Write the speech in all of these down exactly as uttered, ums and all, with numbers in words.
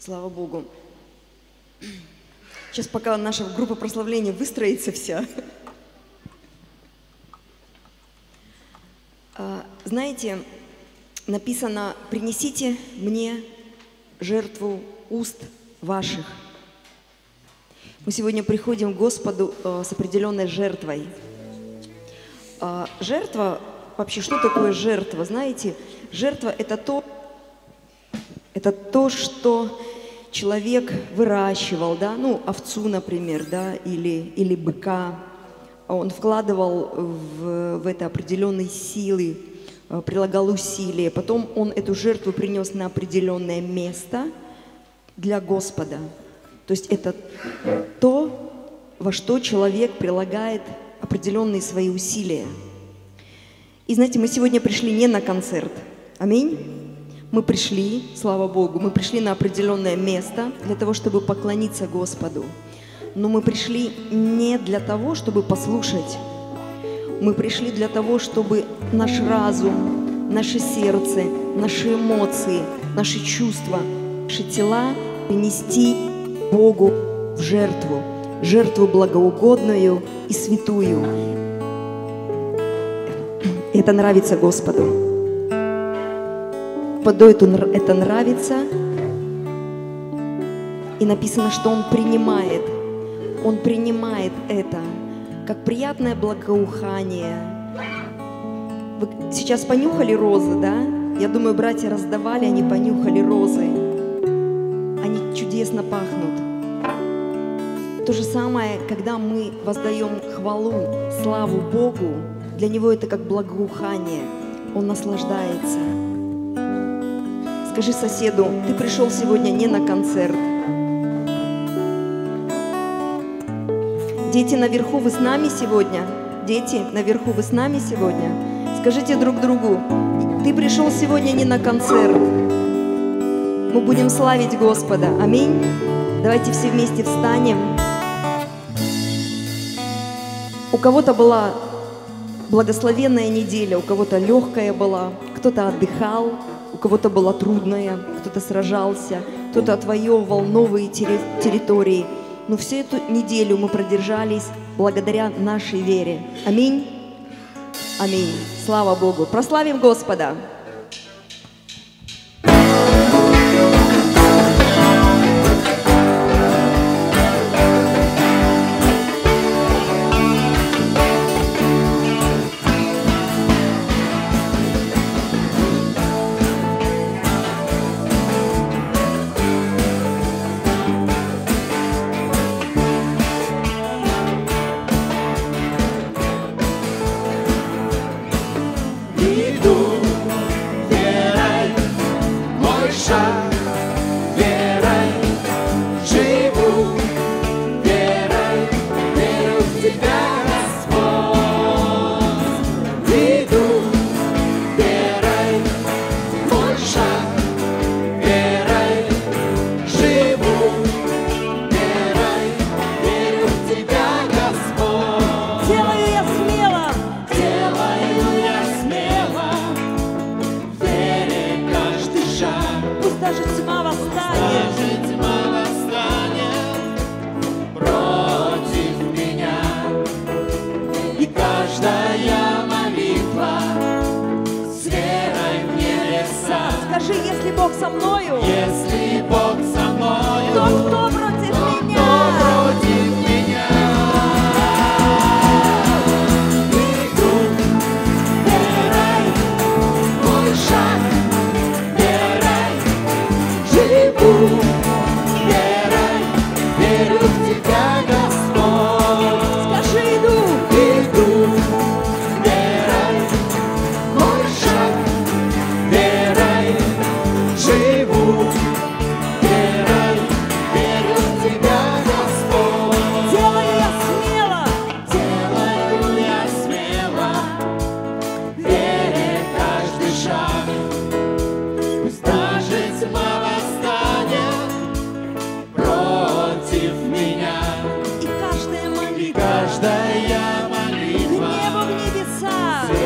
Слава Богу. Сейчас пока наша группа прославления выстроится вся. Знаете, написано: «Принесите мне жертву уст ваших». Мы сегодня приходим к Господу с определенной жертвой. Жертва, вообще, что такое жертва? Знаете, жертва – это то, это то, что человек выращивал, да, ну, овцу, например, да, или, или быка. Он вкладывал в, в это определенные силы, прилагал усилия. Потом он эту жертву принес на определенное место для Господа. То есть это то, во что человек прилагает определенные свои усилия. И знаете, мы сегодня пришли не на концерт. Аминь. Мы пришли, слава Богу, мы пришли на определенное место для того, чтобы поклониться Господу. Но мы пришли не для того, чтобы послушать. Мы пришли для того, чтобы наш разум, наше сердце, наши эмоции, наши чувства, наши тела принести Богу в жертву, жертву благоугодную и святую. И это нравится Господу. Господу это нравится. И написано, что Он принимает. Он принимает это как приятное благоухание. Вы сейчас понюхали розы, да? Я думаю, братья раздавали, они понюхали розы. Они чудесно пахнут. То же самое, когда мы воздаем хвалу, славу Богу, для Него это как благоухание. Он наслаждается. Скажи соседу: ты пришел сегодня не на концерт. Дети наверху, вы с нами сегодня? Дети наверху, вы с нами сегодня? Скажите друг другу: ты пришел сегодня не на концерт. Мы будем славить Господа. Аминь. Давайте все вместе встанем. У кого-то была благословенная неделя, у кого-то легкая была, кто-то отдыхал, у кого-то была трудная, кто-то сражался, кто-то отвоевывал новые территории. Но всю эту неделю мы продержались благодаря нашей вере. Аминь. Аминь. Слава Богу. Прославим Господа.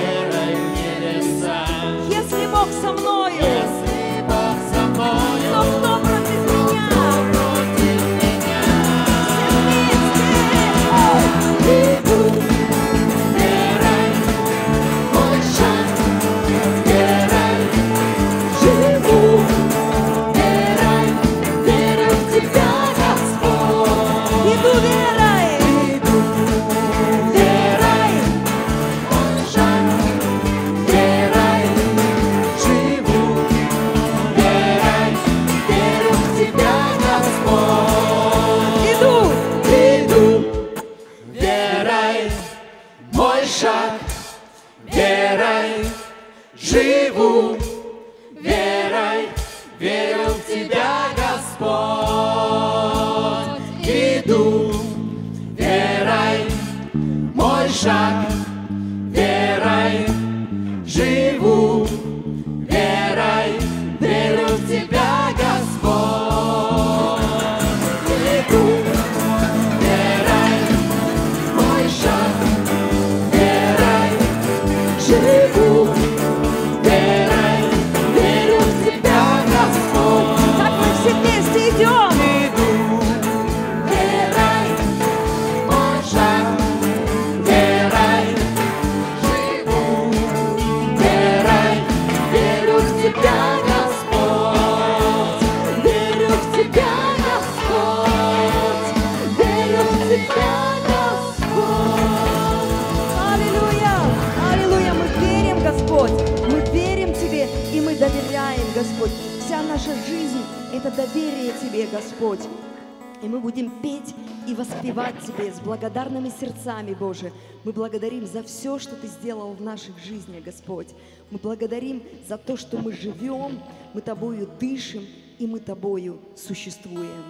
Бог со мною, то шаг верой живу, верой верю в Тебя, Господь. Иду верой, мой шаг верой живу, верой верю в Тебя, Господь. Так мы все вместе идем. Иду верой, мой шаг верой живу, верой верю в Тебя, Господь. Верю в Тебя, Господь. Верю в Тебя, Господь. Аллилуйя! Аллилуйя! Мы верим, Господь! Мы верим Тебе и мы доверяем, Господь. Вся наша жизнь – это доверие Тебе, Господь. И мы будем петь и воспевать Тебе с благодарными сердцами, Боже. Мы благодарим за все, что Ты сделал в наших жизнях, Господь. Мы благодарим за то, что мы живем, мы Тобою дышим и мы Тобою существуем.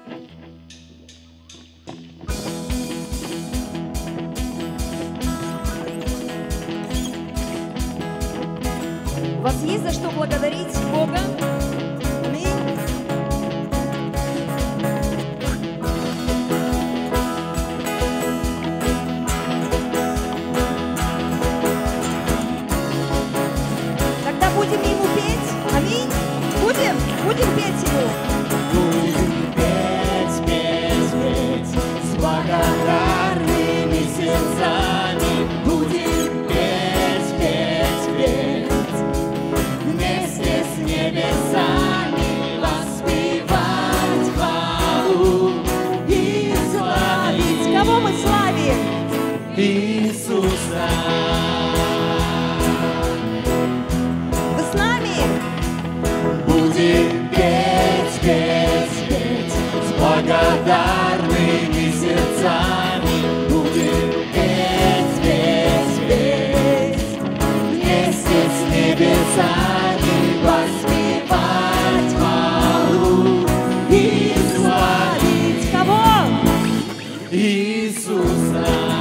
У вас есть за что благодарить Бога? Аминь. Когда будем Ему петь? Аминь. Будем? Будем петь Ему. Будем петь, петь, петь с благодарными сердцами. Будем петь, петь, петь вместе с небесами, воспевать хвалу и славить. Кого мы славим? Иисуса. Вы с нами? Будем петь, петь, петь с благодарными сердцами. Будем петь, петь, петь вместе с небесами, воспевать хвалу и славить Кого? Иисуса.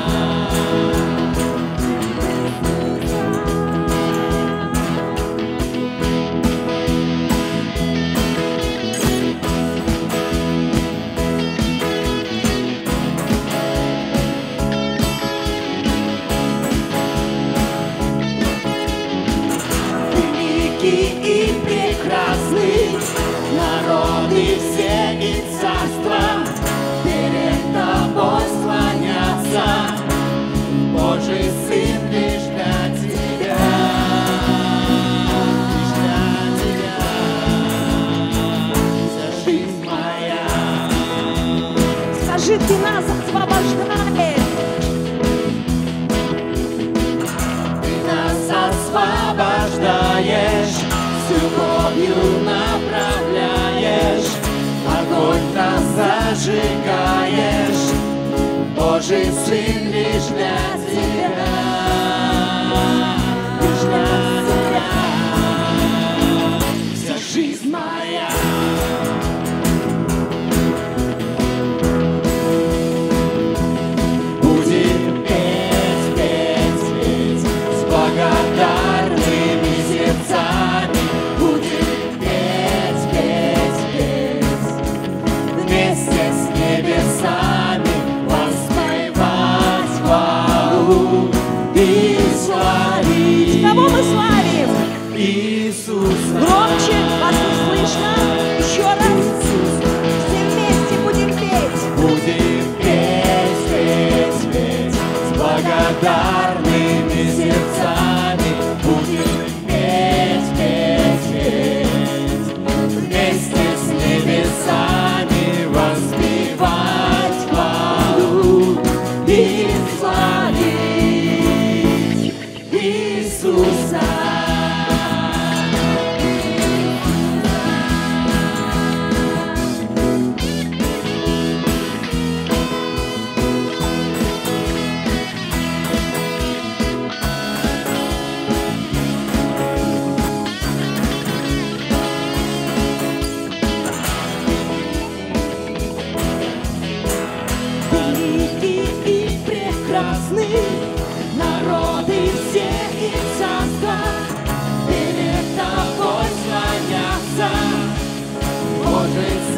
Великий и прекрасный, народы все и царства перед Тобой склонятся. Божий Сын, лишь для Тебя, лишь для Тебя вся жизнь моя. Скажи, Ты нас освобождаешь. Ты нас освобождаешь, с любовью направляешь, огонь нас зажигаешь. Божий Сын, лишь для Тебя, лишь для Тебя вся жизнь моя. Будем петь, петь, петь с благодарными сердцами. Будем петь, петь, петь вместе с небесами, воспевать хвалу и славить. Кого мы славим? Иисуса. Громче, вас не слышно.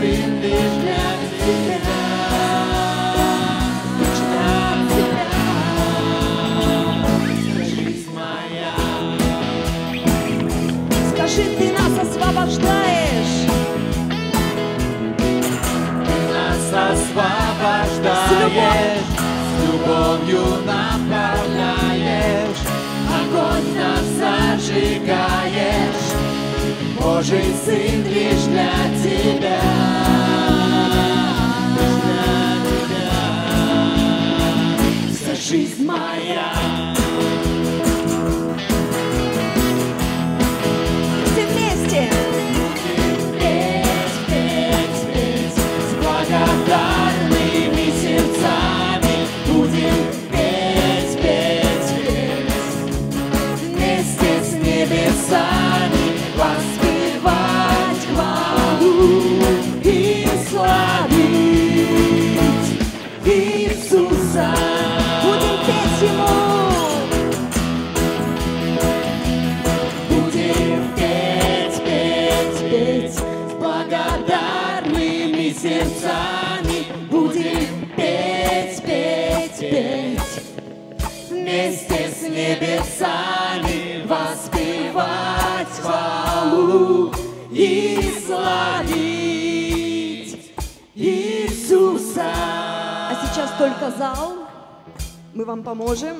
сын лишь для тебя. Скажи, ты нас освобождаешь. Ты нас освобождаешь, с любовью наполняешь, огонь нас зажигаешь, Божий Сын лишь для тебя. Лишь для тебя. Вся жизнь моя. Благодарными сердцами будем петь, петь, петь, вместе с небесами воспевать хвалу и славить Иисуса. Будем петь Ему. Будем петь, петь, петь, с благодарными сердцами будем петь, петь, петь, вместе с небесами воспевать хвалу и славить Иисуса. А сейчас только зал. Мы вам поможем.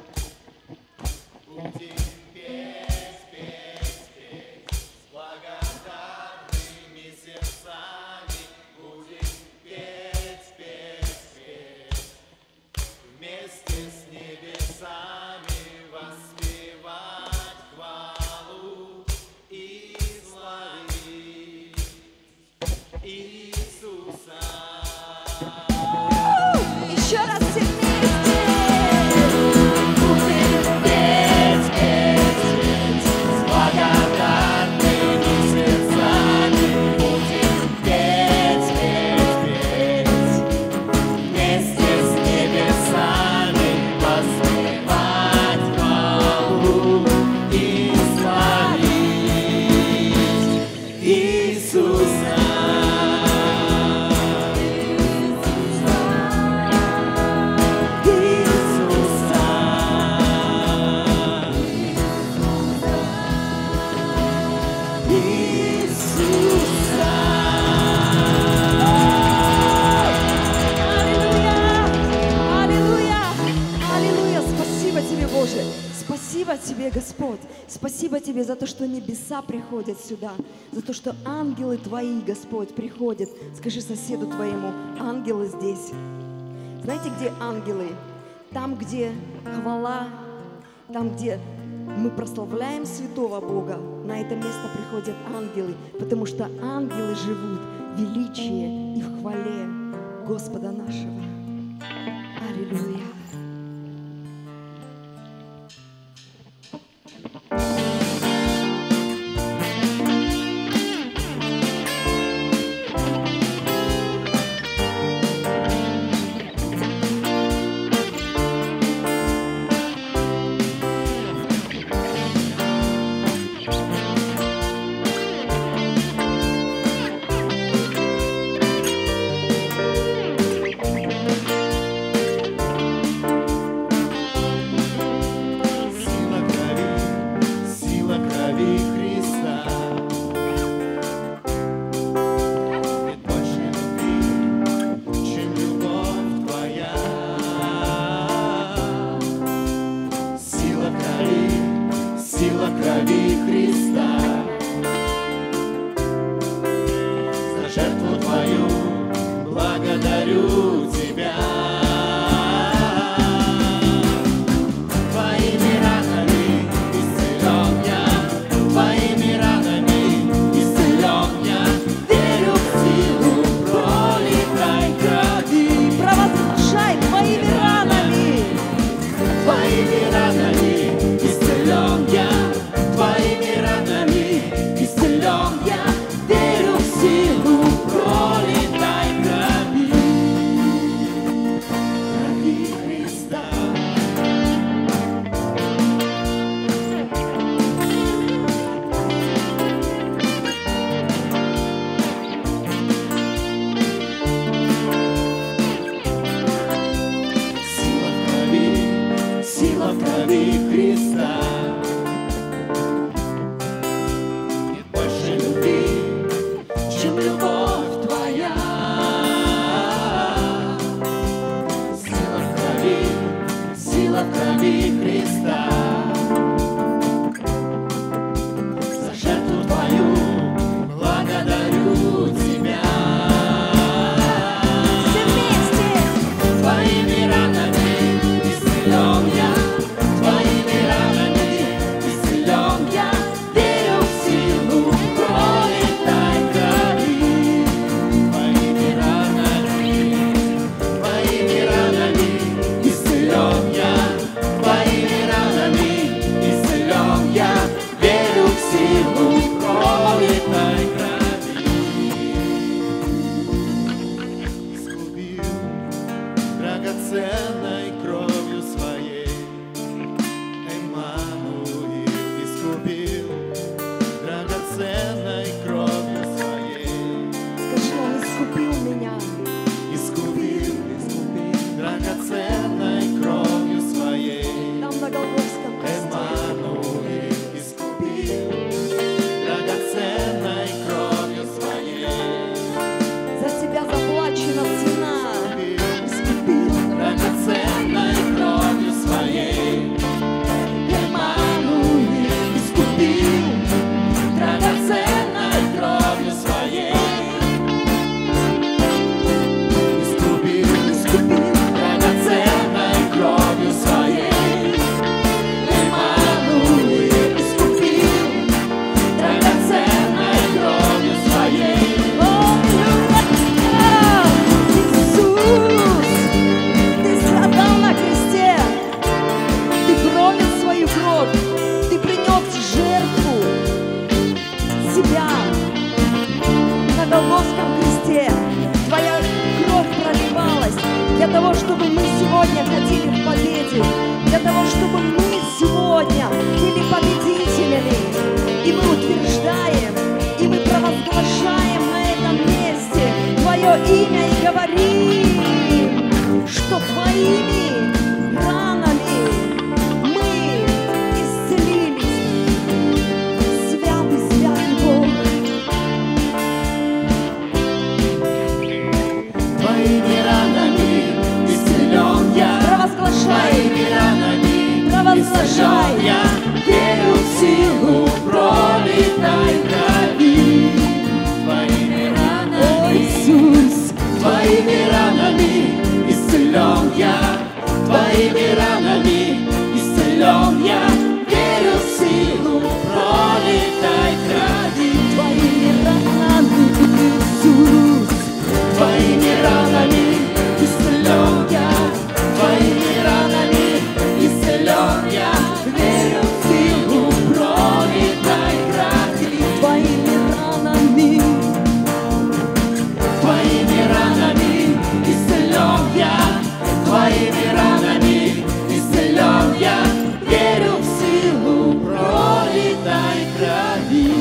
Еще раз все вместе. Будем петь, петь, петь, с благодарными сердцами будем петь, петь, петь, вместе с небесами воспевать хвалу и славить Иисуса. Боже, спасибо Тебе, Господь, спасибо Тебе за то, что небеса приходят сюда, за то, что ангелы Твои, Господь, приходят. Скажи соседу твоему, ангелы здесь. Знаете, где ангелы? Там, где хвала, там, где мы прославляем святого Бога, на это место приходят ангелы, потому что ангелы живут в величии и в хвале Господа нашего. Аллилуйя. сегодня ходили в победе, для того, чтобы мы сегодня были победителями. И мы утверждаем, и мы провозглашаем на этом месте Твое имя и говорим, что Твоими ранами мы исцелились. Святый, святый Бог. Твоими ранами исцелен я. Провозглашай, Твоими ранами провозглашай. исцелен я. Верю в силу пролитой крови. Твоими ранами, О, Иисус, Твоими ранами исцелен я. Твоими ранами исцелен я. Верю в силу пролитой крови. Твоими ранами, Иисус, Твоими ранами исцелен я. Твоими ранами исцелен я. Верю в силу пролитой крови. Твоими ранами, Твоими ранами исцелен я. Твоими ранами исцелен я. Верю в силу пролитой крови.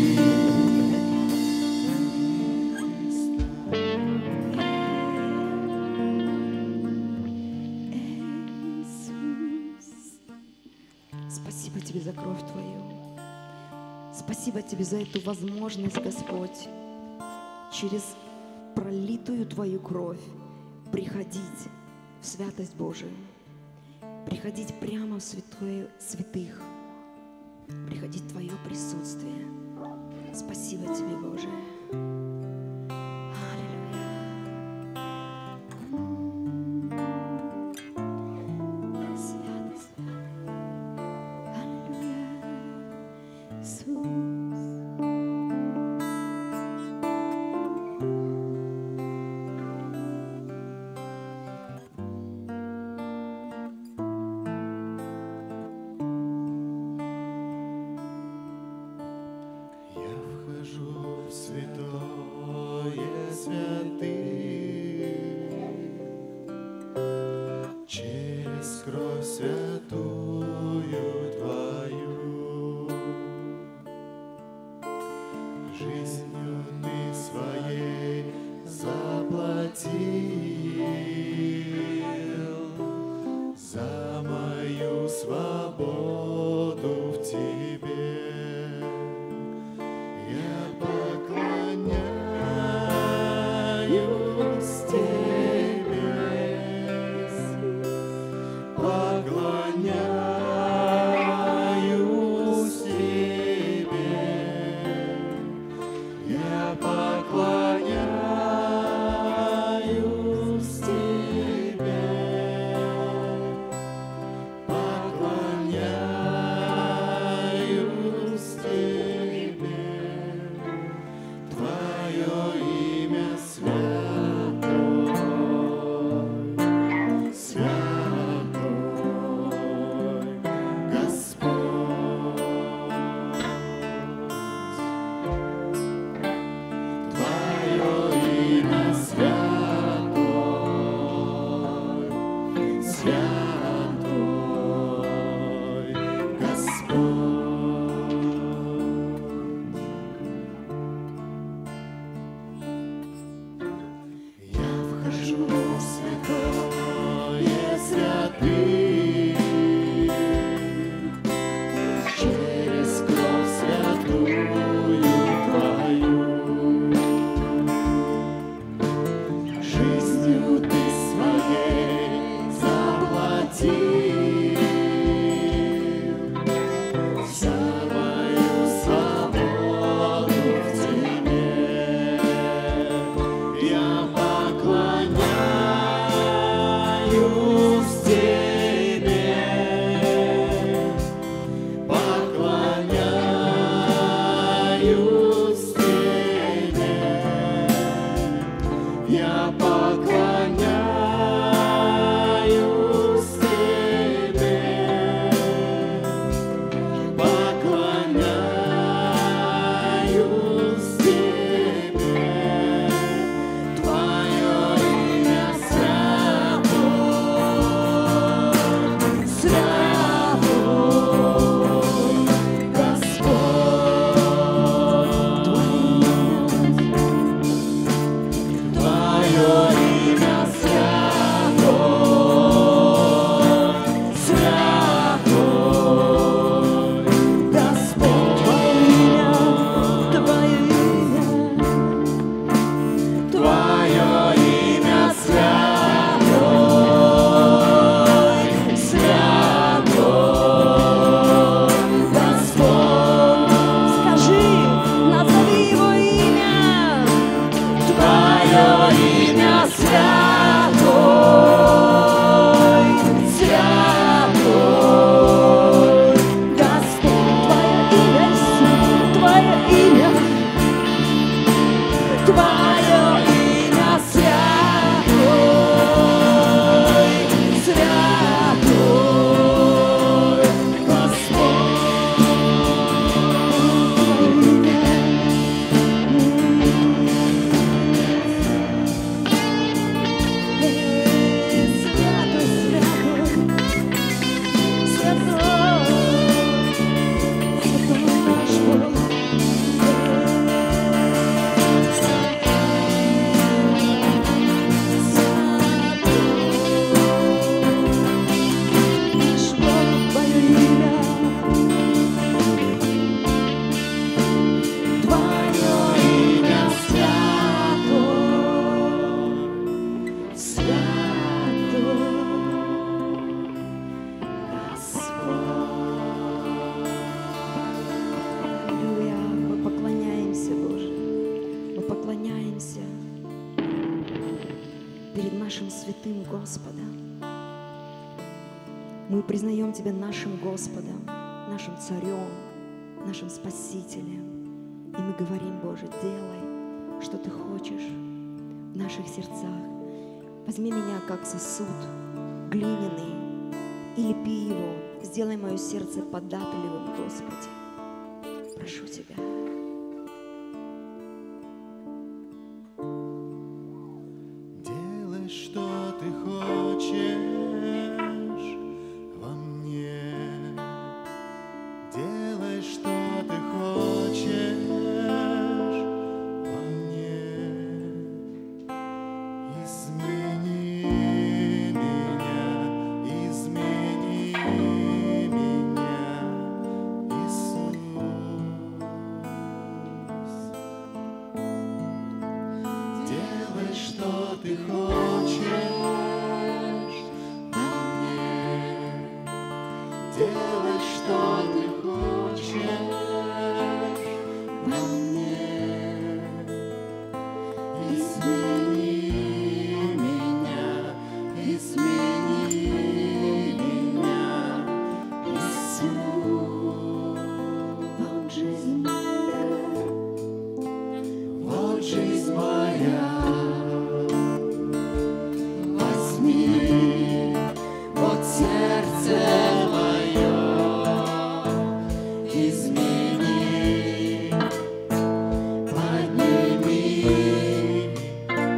Иисус. Спасибо Тебе за кровь Твою. Спасибо Тебе за эту возможность, Господь, через пролитую Твою кровь приходить в святость Божию, приходить прямо в святое святых, приходить в Твое присутствие. Спасибо Тебе, Боже. Аллилуйя. Святый, святый. Аллилуйя. Иисус. Я вхожу в святое святых через кровь святую Твою. Жизнью Ты своей заплатил за мою свободу в Тебе. Я поклоняюсь Тебе, поклоняюсь Тебе, я поклоняюсь Тебе, поклоняюсь Тебе. Твое имя святой, святой Господь. Твое имя святой, святой Господь. Я вхожу в святое святых через кровь святую Твою. Жизнью Ты своей заплатил за мою свободу в Тебе. Я поклоняюсь Тебе, поклоняюсь Тебе, я поклоняюсь Тебе, поклоняюсь Тебе. Твое имя святой, Твое имя святой, святой Господь. Господа. Мы признаем Тебя нашим Господом, нашим Царем, нашим Спасителем. И мы говорим, Боже, делай, что Ты хочешь в наших сердцах. Возьми меня как сосуд глиняный и лепи его. Сделай мое сердце податливым, Господи. Прошу Тебя. Делай, что Ты хочешь во мне. Делай, что Ты хочешь во мне. Измени меня, измени меня, Иисус. Делай, что Ты хочешь во мне. Делай, что Ты хочешь во мне. Измени меня, измени меня, Иисус. Вот жизнь моя, Вот жизнь моя. Возьми, вот сердце мое, измени, подними,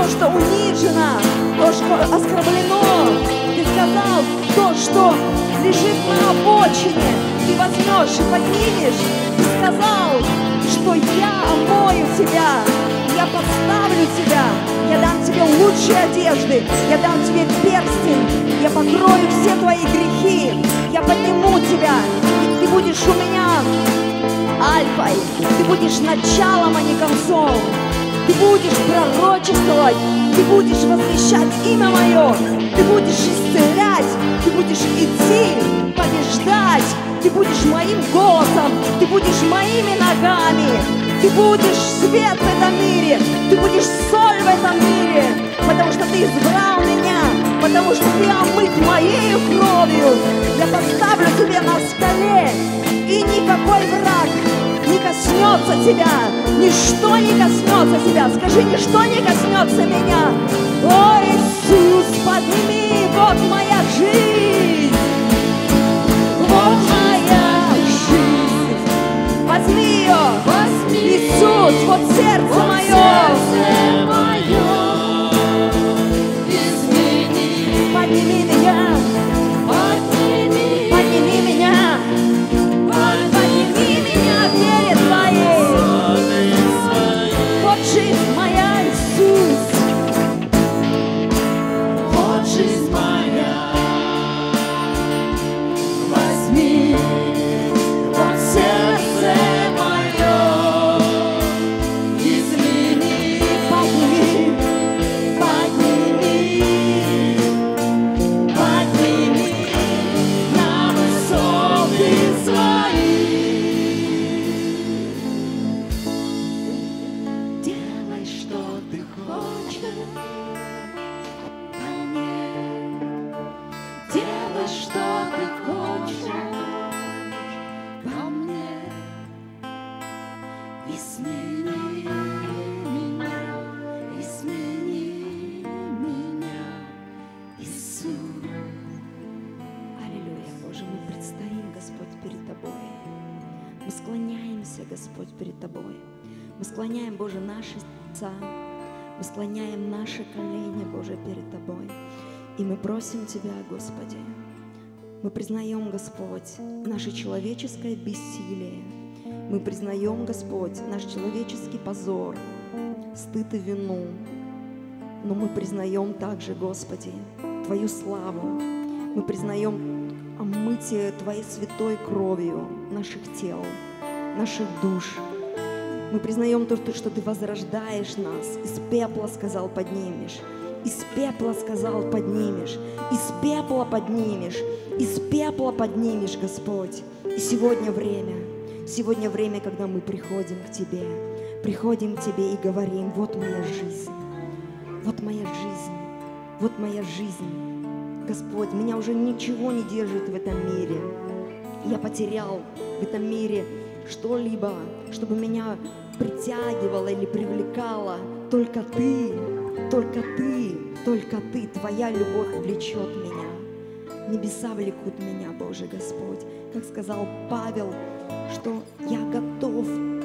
что унижено, то, что оскорблено. Ты сказал, то, что лежит на обочине, ты возьмешь и поднимешь. Ты сказал, что я омою тебя, я поставлю тебя, я дам тебе лучшие одежды, я дам тебе перстень, я покрою все твои грехи, я подниму тебя, и ты будешь у меня альфой, ты будешь началом, а не концом. Ты будешь пророчествовать, ты будешь возвещать имя мое, ты будешь исцелять, ты будешь идти, побеждать, ты будешь моим голосом, ты будешь моими ногами, ты будешь свет в этом мире, ты будешь соль в этом мире, потому что ты избрал меня, потому что ты омыт моей кровью. Я поставлю тебя на скале, и никакой враг не коснется тебя, ничто не коснется тебя. Скажи, ничто не коснется меня. О, Иисус, подними, вот моя жизнь, вот моя жизнь. Возьми ее, возьми, Иисус, вот сердце вот мое. Сердце мое. Измени. Подними меня, подними, подними меня. Подними меня в вере твоей. Вот жизнь моя, Иисус. Вот жизнь моя. Возьми вот сердце мое. Измени, подними, подними, подними на высоты свои. Делай, что ты хочешь во мне. Делай, что ты хочешь во мне. Измени меня, измени меня, Иисус. Аллилуйя, Боже, мы предстоим, Господь, перед Тобой. Мы склоняемся, Господь, перед Тобой. Мы склоняем, Боже, наши сердца. Мы склоняем наши колени, Боже, перед Тобой. И мы просим Тебя, Господи. Мы признаем, Господь, наше человеческое бессилие. Мы признаем, Господь, наш человеческий позор, стыд и вину. Но мы признаем также, Господи, Твою славу. Мы признаем омытие Твоей святой кровью наших тел, наших душ. Мы признаем то, что Ты возрождаешь нас. Из пепла, сказал, поднимешь. Из пепла, сказал, поднимешь. Из пепла поднимешь. Из пепла поднимешь, Господь. И сегодня время. Сегодня время, когда мы приходим к Тебе. Приходим к Тебе и говорим: вот моя жизнь. Вот моя жизнь. Вот моя жизнь. Господь, меня уже ничего не держит в этом мире. Я потерял в этом мире что-либо, чтобы меня притягивало или привлекало. Только Ты, только Ты, только Ты, Твоя любовь влечет меня. Небеса влекут меня, Боже Господь. Как сказал Павел, что я готов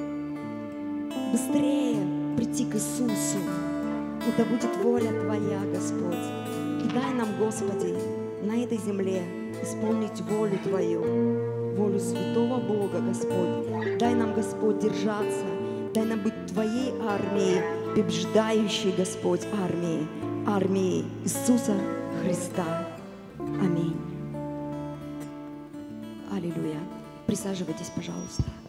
быстрее прийти к Иисусу. Но да будет воля Твоя, Господь. И дай нам, Господи, на этой земле исполнить волю Твою, волю святого Бога, Господь. Дай нам, Господь, держаться, дай нам быть Твоей армией, побеждающей, Господь, армией, армией Иисуса Христа. Аминь. Аллилуйя. Присаживайтесь, пожалуйста.